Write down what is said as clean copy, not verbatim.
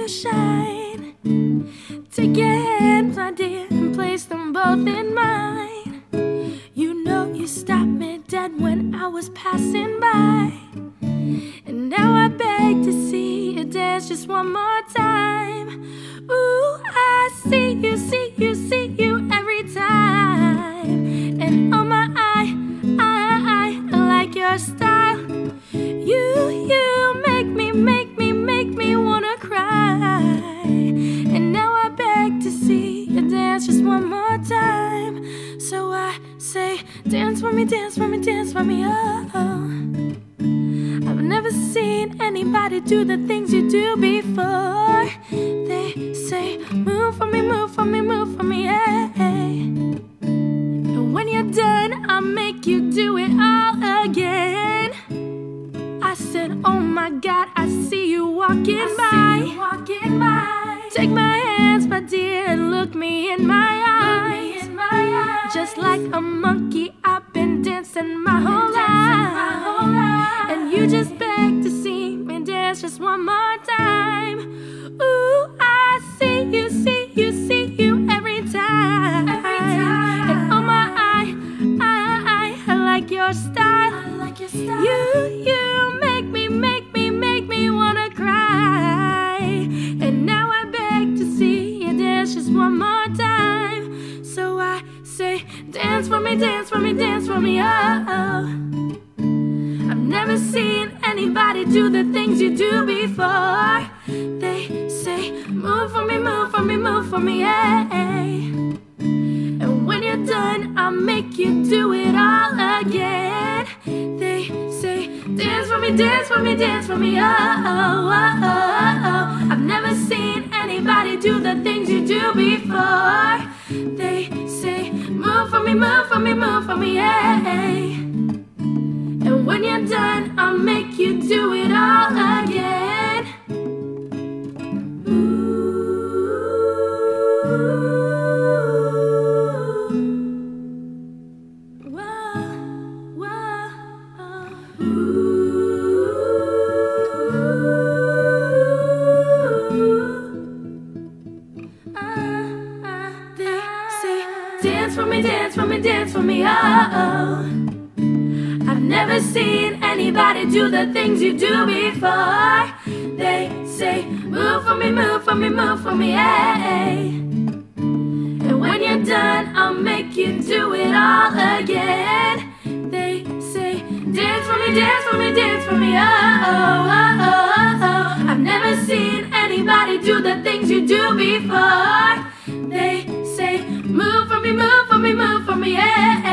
you shine. Take your hands, my dear, and place them both in mine. You know you stopped me dead when I was passing by, and now I beg to see you dance just one more time. Ooh, I see you, see you, see you every time. And oh my, I like your style. You make me wanna cry. And now I beg to see you dance just one more time. So I say, dance for me, dance for me, dance for me, oh. I've never seen anybody do the things you do before. They say, move for me, move for me, move for me, yeah. And when you're done, I'll make you do it all again. I said, oh my God, I see you walking by. Take my hands, my dear, and look me in my eyes. Just like a monkey, I've been dancing my whole life. And you just beg to see me dance just one more time. Ooh, I see you, see you, see you every time. And oh my, I like your style. You make me wanna cry. And now I beg to see you dance just one more time. So I say, dance for me, dance for me, dance for me, oh. I've never seen anybody do the things you do before. They say, move for me, move for me, move for me, yeah. And when you're done, I'll make you do it all again. They say, dance for me, dance for me, dance for me, oh, oh, oh, oh, oh. I've never seen anybody do the things you do before. They say, move for me, move for me, move for me, yeah. And when you're done, I'll make you do it all again. Dance for me, dance for me, dance for me, oh. I've never seen anybody do the things you do before. They say, move for me, move for me, move for me, yeah. And when you're done, I'll make you do it all again. They say, dance for me, dance for me, dance for me, oh, oh, oh, oh, oh. I've never seen anybody do the things you do before. They say, move for me, move for me, move for me, yeah.